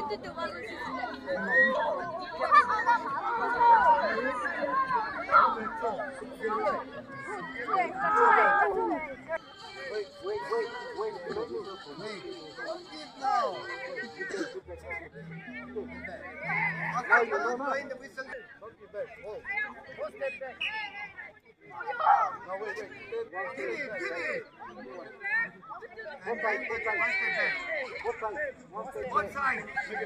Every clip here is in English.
One side.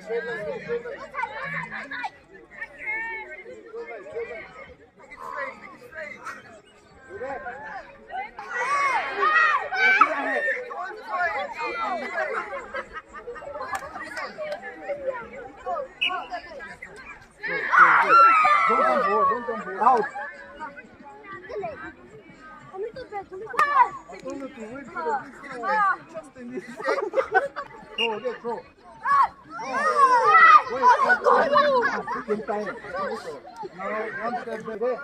Out. Throw. Wait. Now, one step back.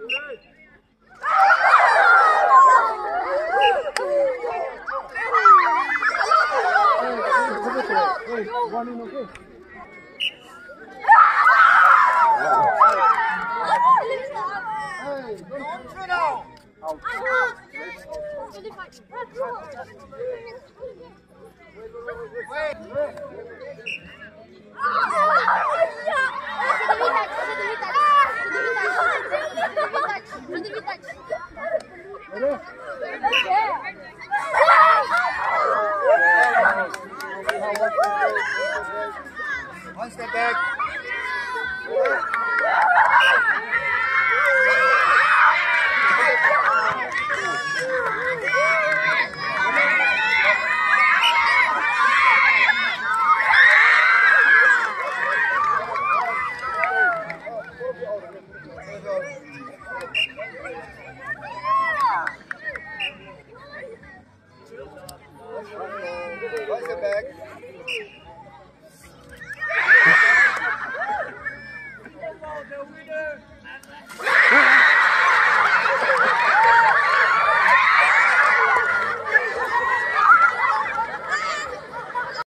Hey, one in, okay? Hey, don't throw now. Out. Wait. One step back. One step back. The winner.